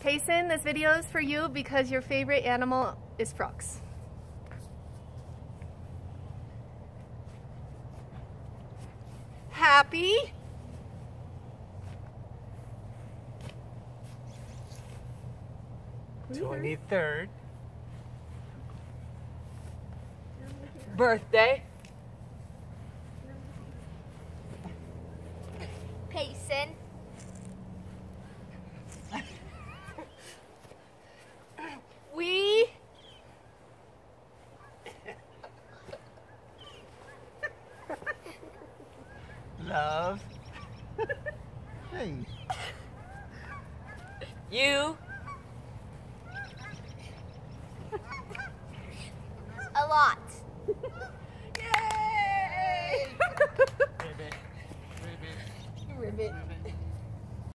Payson, this video is for you because your favorite animal is frogs. Happy? 23rd. Birthday. Payson. We Love. Hey. You. A lot.